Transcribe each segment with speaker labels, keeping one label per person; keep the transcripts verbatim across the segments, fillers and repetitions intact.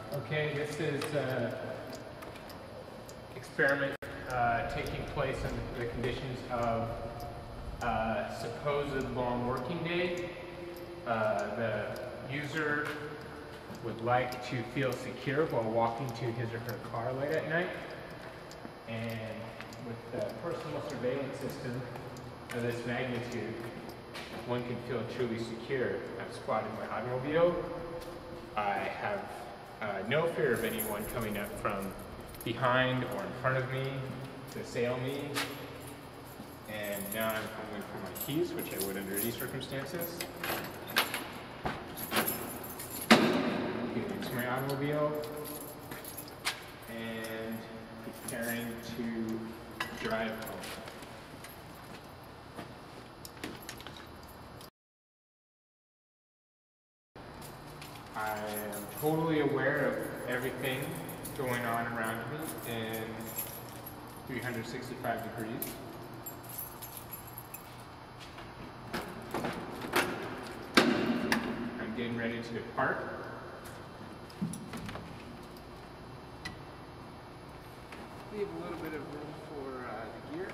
Speaker 1: Okay, this is an experiment uh, taking place under the conditions of uh, supposed long working day. Uh, the user would like to feel secure while walking to his or her car late at night. And with the personal surveillance system of this magnitude, one can feel truly secure. I've squatted my automobile. I have uh, no fear of anyone coming up from behind or in front of me to assail me. And now I'm going for my keys, which I would under any circumstances. Getting into my automobile and preparing to drive home. I am totally aware of everything going on around me in three hundred sixty-five degrees. I'm getting ready to depart. Leave a little bit of room for uh, the gear.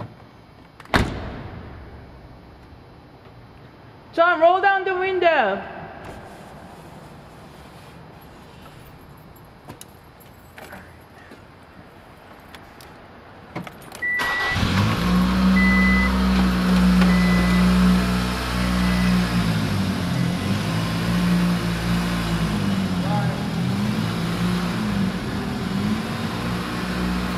Speaker 2: John, roll down the window.